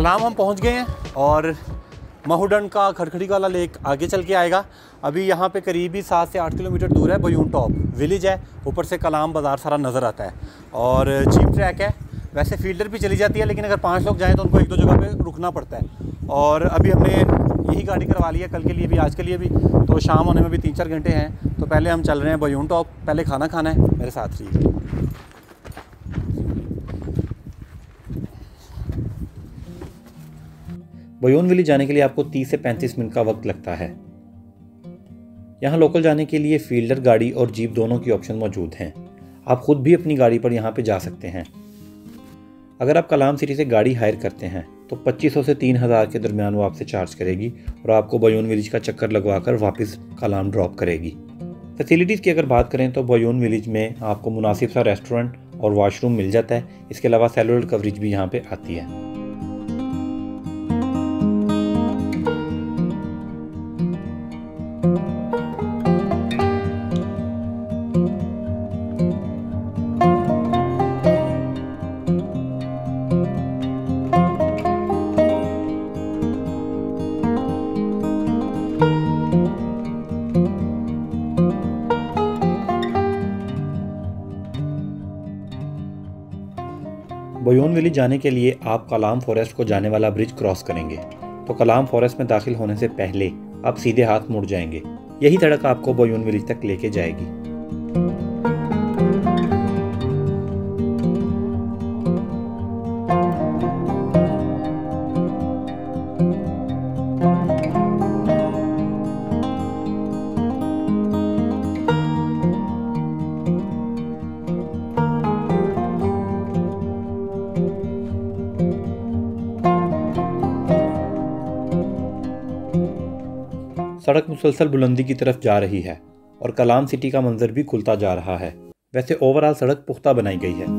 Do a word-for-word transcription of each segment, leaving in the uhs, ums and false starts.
कलाम हम पहुंच गए हैं और महूडन का खड़खड़ी वाला लेक आगे चल के आएगा। अभी यहाँ पे करीबी सात से आठ किलोमीटर दूर है बयून टॉप विलेज है, ऊपर से कलाम बाज़ार सारा नज़र आता है और जीप ट्रैक है। वैसे फील्डर भी चली जाती है, लेकिन अगर पाँच लोग जाएँ तो उनको एक दो जगह पे रुकना पड़ता है। और अभी हमने यही गाड़ी करवा ली है कल के लिए भी, आज के लिए भी, तो शाम होने में भी तीन चार घंटे हैं। तो पहले हम चल रहे हैं बयून टॉप, पहले खाना खाना है, मेरे साथ रहिए। बयून विलेज जाने के लिए आपको तीस से पैंतीस मिनट का वक्त लगता है। यहाँ लोकल जाने के लिए फील्डर गाड़ी और जीप दोनों की ऑप्शन मौजूद हैं। आप खुद भी अपनी गाड़ी पर यहाँ पे जा सकते हैं। अगर आप कलाम सिटी से गाड़ी हायर करते हैं तो पच्चीस सौ से तीन हज़ार के दरमियान वो आपसे चार्ज करेगी और आपको बयून विलेज का चक्कर लगवा कर वापस कलाम ड्रॉप करेगी। फैसिलिटीज़ की अगर बात करें तो बयून विलेज में आपको मुनासिब सा रेस्टोरेंट और वॉशरूम मिल जाता है। इसके अलावा सेलुलर कवरेज भी यहाँ पे आती है। बयून विलेज जाने के लिए आप कलाम फॉरेस्ट को जाने वाला ब्रिज क्रॉस करेंगे तो कलाम फॉरेस्ट में दाखिल होने से पहले आप सीधे हाथ मुड़ जाएंगे। यही सड़क आपको बयून विलेज तक लेके जाएगी। सड़क मुसलसल बुलंदी की तरफ जा रही है और कलाम सिटी का मंजर भी खुलता जा रहा है। वैसे ओवरऑल सड़क पुख्ता बनाई गई है।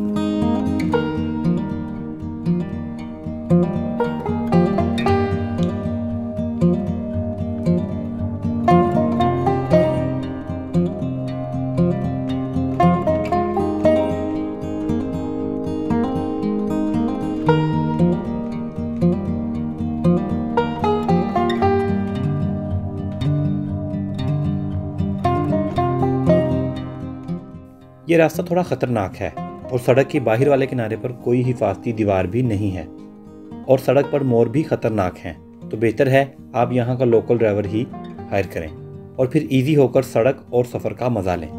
ये रास्ता थोड़ा ख़तरनाक है और सड़क के बाहर वाले किनारे पर कोई हिफाजती दीवार भी नहीं है और सड़क पर मोर भी ख़तरनाक हैं। तो बेहतर है आप यहाँ का लोकल ड्राइवर ही हायर करें और फिर इजी होकर सड़क और सफ़र का मज़ा लें।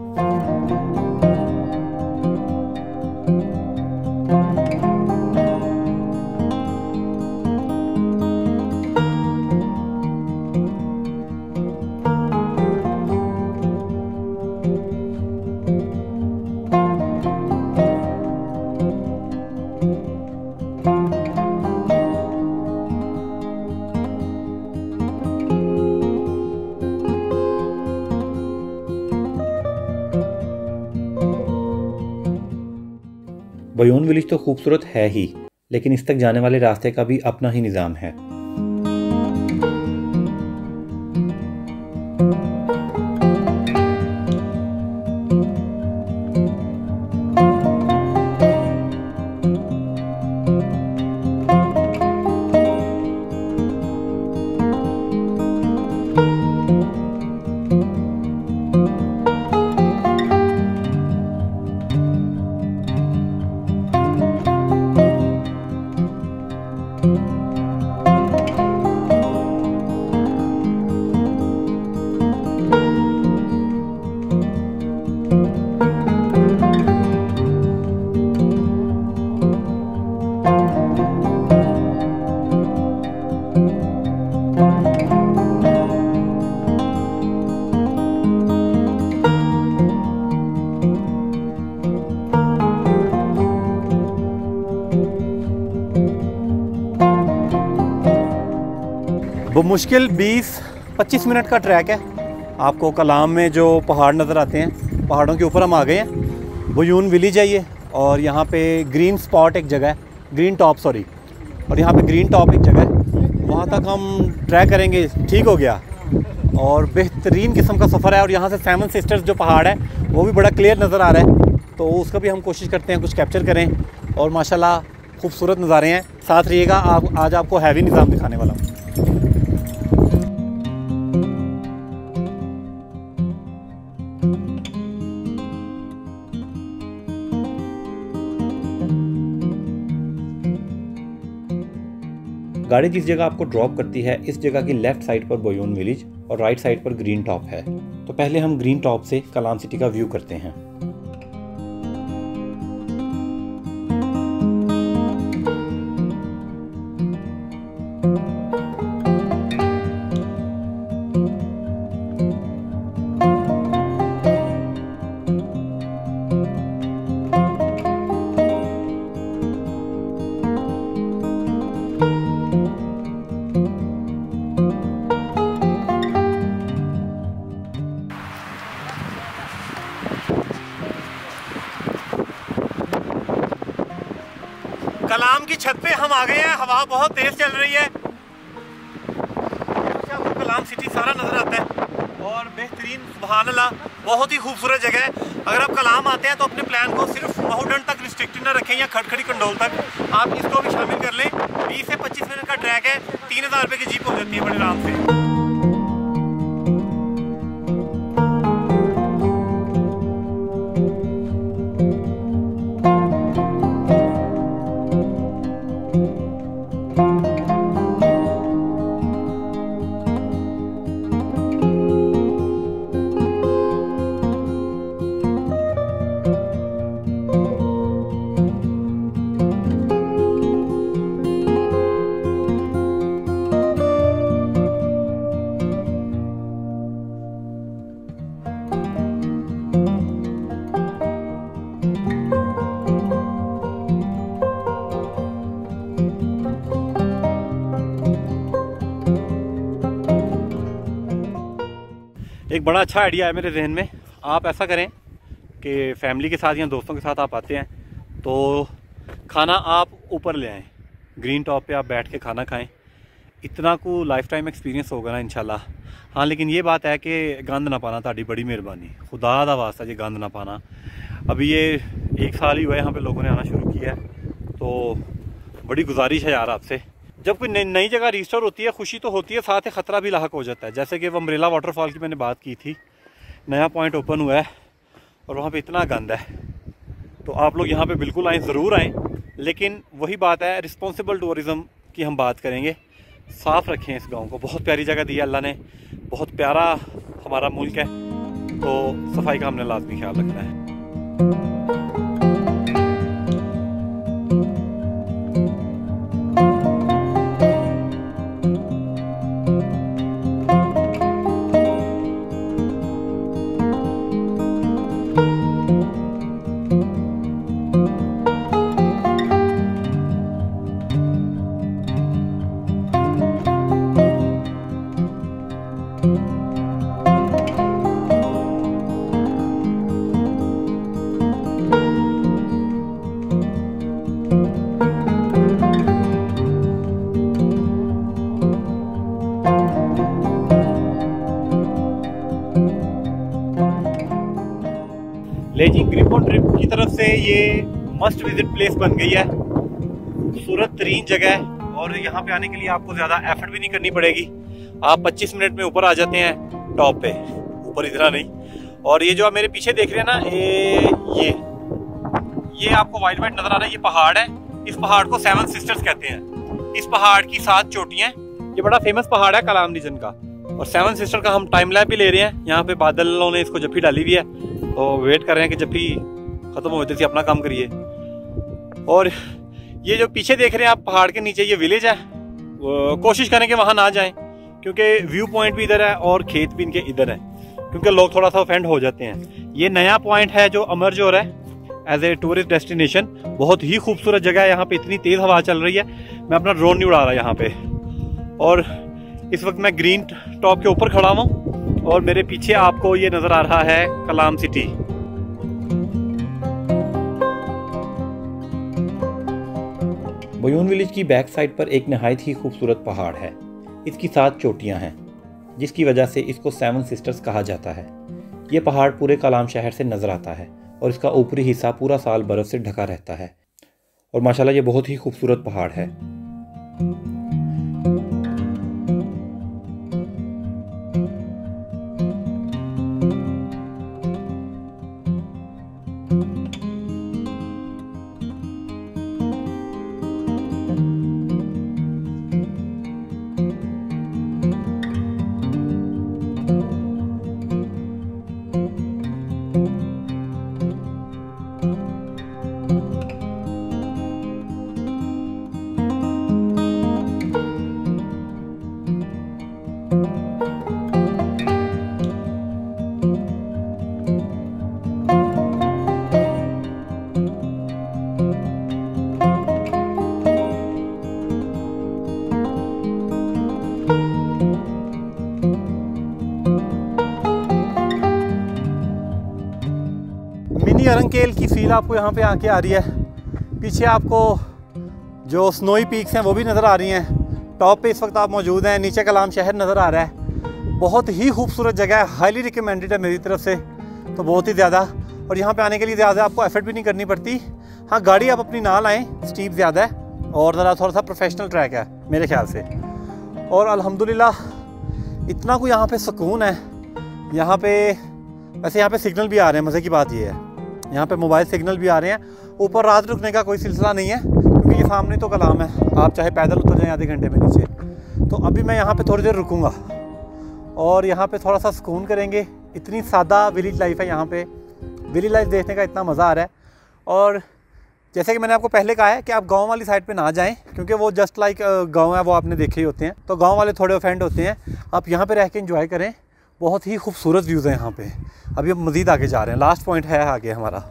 बयून विलेज तो खूबसूरत है ही, लेकिन इस तक जाने वाले रास्ते का भी अपना ही निज़ाम है। वो मुश्किल बीस पच्चीस मिनट का ट्रैक है। आपको कलाम में जो पहाड़ नज़र आते हैं, पहाड़ों के ऊपर हम आ गए हैं। बयून विलेज है ये, और यहाँ पे ग्रीन स्पॉट एक जगह है, ग्रीन टॉप सॉरी, और यहाँ पे ग्रीन टॉप एक जगह है, वहाँ तक हम ट्रैक करेंगे। ठीक हो गया, और बेहतरीन किस्म का सफ़र है। और यहाँ से सेवन सिस्टर्स जो पहाड़ है वो भी बड़ा क्लियर नज़र आ रहा है, तो उसका भी हम कोशिश करते हैं कुछ कैप्चर करें। और माशाल्लाह खूबसूरत नज़ारे हैं। साथ रहिएगा, आप आज आपको हैवी निज़ाम दिखाने वाला हूँ। गाड़ी जिस जगह आपको ड्रॉप करती है, इस जगह की लेफ्ट साइड पर बोयून विलेज और राइट साइड पर ग्रीन टॉप है। तो पहले हम ग्रीन टॉप से कलाम सिटी का व्यू करते हैं। कलाम की छत पे हम आ गए हैं। हवा बहुत तेज चल रही है। आपको कलाम सिटी सारा नजर आता है और बेहतरीन, सुभान अल्लाह, बहुत ही खूबसूरत जगह है। अगर आप कलाम आते हैं तो अपने प्लान को सिर्फ माहौडन तक रिस्ट्रिक्टेड न रखें या खटखड़ी कंडोल तक, आप इसको भी शामिल कर लें। बीस से पच्चीस मिनट का ट्रैक है, तीन हज़ार रुपये की जीप हो जाती है बड़े आराम से। एक बड़ा अच्छा आइडिया है मेरे जहन में। आप ऐसा करें कि फैमिली के साथ या दोस्तों के साथ आप आते हैं तो खाना आप ऊपर ले आएँ, ग्रीन टॉप पे आप बैठ के खाना खाएं। इतना को लाइफ टाइम एक्सपीरियंस होगा ना इंशाल्लाह। हाँ, लेकिन ये बात है कि गंद ना पाना, ताड़ी बड़ी मेहरबानी, खुदा दा वास्ता जी गंद ना पाना। अभी ये एक साल ही हुआ है यहाँ पे लोगों ने आना शुरू किया है, तो बड़ी गुजारिश है यार आपसे। जब कोई नई जगह रिस्टोर होती है, खुशी तो होती है, साथ ही ख़तरा भी लाहक हो जाता है। जैसे कि वो अम्ब्रेला वाटरफॉल की मैंने बात की थी, नया पॉइंट ओपन हुआ है और वहाँ पे इतना गंद है। तो आप लोग यहाँ पे बिल्कुल आएँ, ज़रूर आएँ, लेकिन वही बात है, रिस्पॉन्सिबल टूरिज़म की हम बात करेंगे। साफ़ रखें इस गाँव को, बहुत प्यारी जगह दी है अल्लाह ने, बहुत प्यारा हमारा मुल्क है, तो सफाई का हमने लाजमी ख्याल रखना है। लेजिंग ग्रिफोन ट्रिप की तरफ से ये मस्ट विजिट प्लेस बन गई है। खूबसूरत तरीन जगह है और यहाँ पे आने के लिए आपको ज़्यादा एफर्ट भी नहीं करनी पड़ेगी। आप पच्चीस मिनट में ऊपर आ जाते हैं टॉप पे, ऊपर इतना नहीं। और ये जो आप मेरे पीछे देख रहे हैं ना, ये ये ये आपको वाइट वाइट नज़र आ रहा है, ये पहाड़ है। इस पहाड़ को सेवन सिस्टर्स कहते हैं। इस पहाड़ की सात चोटियाँ, ये बड़ा फेमस पहाड़ है कलाम रीजन का। और सेवन सिस्टर का हम टाइम लैप भी ले रहे हैं। यहाँ पे बादलों ने इसको जफ्फी डाली हुई है, तो वेट कर रहे हैं कि जफ्फी खत्म हो जाती, अपना काम करिए। और ये जो पीछे देख रहे हैं आप पहाड़ के नीचे, ये विलेज है। कोशिश करें कि वहाँ ना जाएं, क्योंकि व्यू पॉइंट भी इधर है और खेत भी इनके इधर है, क्योंकि लोग थोड़ा सा ऑफेंड हो जाते हैं। ये नया पॉइंट है जो अमर जो है एज ए टूरिस्ट डेस्टिनेशन, बहुत ही खूबसूरत जगह है। यहाँ पे इतनी तेज हवा चल रही है, मैं अपना ड्रोन नहीं उड़ा रहा यहाँ पे। और इस वक्त मैं ग्रीन टॉप के ऊपर खड़ा हूँ और मेरे पीछे आपको ये नजर आ रहा है कलाम सिटी। बोयून विलेज की बैक साइड पर एक नहायत ही खूबसूरत पहाड़ है। इसकी सात चोटियां हैं, जिसकी वजह से इसको सेवन सिस्टर्स कहा जाता है। ये पहाड़ पूरे कलाम शहर से नजर आता है और इसका ऊपरी हिस्सा पूरा साल बर्फ से ढका रहता है। और माशाल्लाह ये बहुत ही खूबसूरत पहाड़ है। मिनी अरंकेल की फील आपको यहाँ पे आके आ रही है। पीछे आपको जो स्नोई पीक्स हैं वो भी नज़र आ रही हैं। टॉप पे इस वक्त आप मौजूद हैं, नीचे कलाम शहर नज़र आ रहा है। बहुत ही खूबसूरत जगह है, हाईली रिकमेंडेड है मेरी तरफ से तो बहुत ही ज़्यादा। और यहाँ पे आने के लिए ज़्यादा आपको एफर्ट भी नहीं करनी पड़ती। हाँ, गाड़ी आप अपनी ना लाएँ, स्टीप ज़्यादा है और ज़रा थोड़ा सा प्रोफेशनल ट्रैक है मेरे ख्याल से। और अल्हम्दुलिल्लाह इतना कोई यहाँ पे सुकून है। यहाँ पे वैसे यहाँ पे सिग्नल भी आ रहे हैं, मज़े की बात ये है यहाँ पे मोबाइल सिग्नल भी आ रहे हैं। ऊपर रात रुकने का कोई सिलसिला नहीं है क्योंकि ये सामने तो कलाम है, आप चाहे पैदल उतर जाएँ आधे घंटे में नीचे। तो अभी मैं यहाँ पे थोड़ी देर रुकूँगा और यहाँ पे थोड़ा सा सुकून करेंगे। इतनी सादा विलेज लाइफ है यहाँ पे, विलेज लाइफ देखने का इतना मज़ा आ रहा है। और जैसे कि मैंने आपको पहले कहा है कि आप गांव वाली साइड पे ना जाएं क्योंकि वो जस्ट लाइक गांव है, वो आपने देखे ही होते हैं, तो गांव वाले थोड़े ऑफेंड होते हैं। आप यहाँ पे रह के एंजॉय करें, बहुत ही खूबसूरत व्यूज़ हैं यहाँ पे। अभी हम मज़ीद आगे जा रहे हैं, लास्ट पॉइंट है आगे हमारा।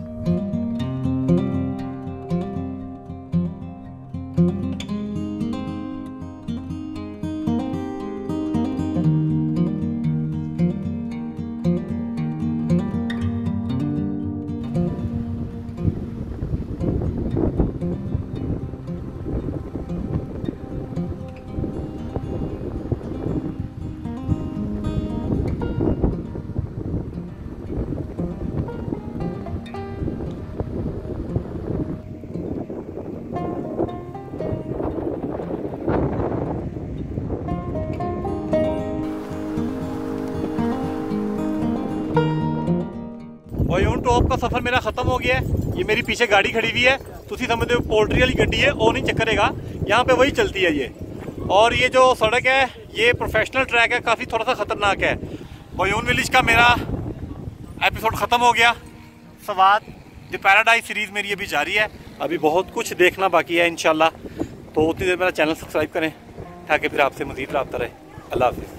बयून टॉप का सफर मेरा खत्म हो गया है। ये मेरी पीछे गाड़ी खड़ी हुई है, तुसी समझते हो पोल्ट्री वाली गड्डी है, वो नहीं चक्करेगा, यहाँ पे वही चलती है ये। और ये जो सड़क है ये प्रोफेशनल ट्रैक है, काफ़ी थोड़ा सा ख़तरनाक है। बयून विलेज का मेरा एपिसोड ख़त्म हो गया। सवाद द पैराडाइज सीरीज़ मेरी अभी जारी है, अभी बहुत कुछ देखना बाकी है इंशाल्लाह। तो उतनी देर मेरा चैनल सब्सक्राइब करें ताकि फिर आपसे मज़ीद रब्ता रहे। अल्लाह हाफ़िज़।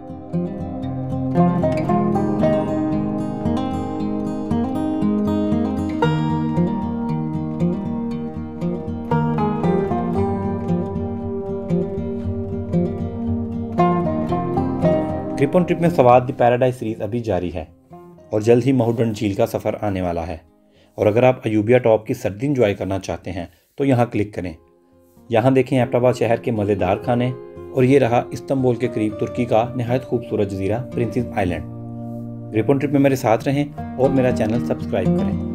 ट्रिप ऑन ट्रिप में सवाद द पैराडाइज सीरीज़ अभी जारी है और जल्द ही महूडन झील का सफ़र आने वाला है। और अगर आप अयूबिया टॉप की सर्दी इंजॉय करना चाहते हैं तो यहाँ क्लिक करें। यहाँ देखें एबटाबाद शहर के मज़ेदार खाने, और ये रहा इस्तांबुल के करीब तुर्की का नहायत खूबसूरत जजीरा Princes Island. Trip on trip में मेरे साथ रहें और मेरा चैनल सब्सक्राइब करें।